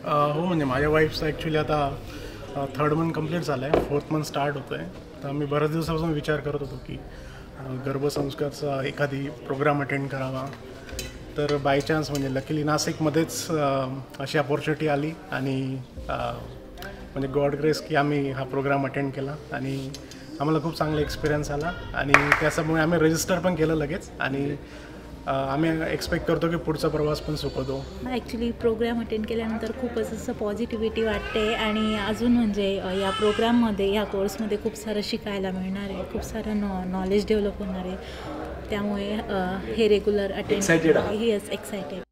हो, म्हणजे माझ्या वाईफचं ॲक्च्युली आता 3rd मंथ कंप्लीट झालं आहे, 4th मंथ स्टार्ट होतं आहे. तर आम्ही बऱ्याच दिवसापासून विचार करत होतो की गर्भसंस्कारचा एखादी प्रोग्राम अटेंड करावा. तर बाय चान्स म्हणजे लकीली नाशिकमध्येच अशी अपॉर्च्युनिटी आली आणि म्हणजे गॉड ग्रेस की आम्ही हा प्रोग्राम अटेंड केला आणि आम्हाला खूप चांगला एक्सपिरियन्स आला आणि त्याच्यामुळे आम्ही रजिस्टर पण केलं लगेच आणि आम्ही एक्सपेक्ट करतो की पुढचा प्रवास पण सुखवतो. ॲक्च्युली प्रोग्राम अटेंड केल्यानंतर खूपच असं पॉझिटिव्हिटी वाटते आणि अजून म्हणजे या प्रोग्राममध्ये या कोर्समध्ये खूप सारं शिकायला मिळणार आहे, खूप सारं नॉलेज डेव्हलप होणार आहे. त्यामुळे हे रेग्युलर अटेंड Excited आहात? Yes excited.